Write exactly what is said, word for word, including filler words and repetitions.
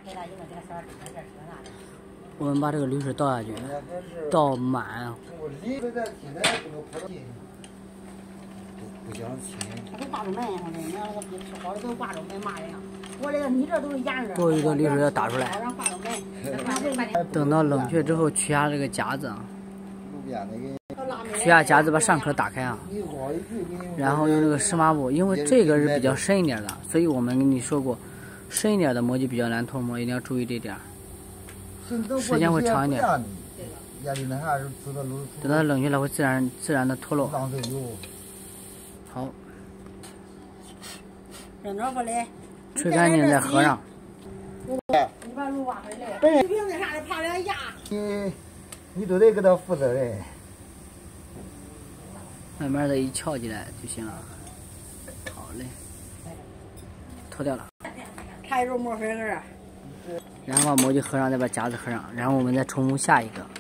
我们把这个滤水倒下去，倒满。 不想亲。 他都挂着门，我这你要那个比吃好的都挂着门骂人。我这个你这都是压着。 最后一个滤水要打出来。等到冷却之后，取下这个夹子啊。取下夹子，把上壳打开啊。然后用这个湿抹布，因为这个是比较深一点的，所以我们跟你说过，深一点的磨就比较难脱模，一定要注意这点。时间会长一点。等到冷却了，会自然自然的脱落。好，吹干净再合上。 你把路挖回来。水瓶子啥的怕人压。 你你都得给他负责任。 慢慢的一翘起来就行了。好嘞，脱掉了。 开肉沫水根儿。 然后把模具合上，再把夹子合上，然后我们再重复下一个。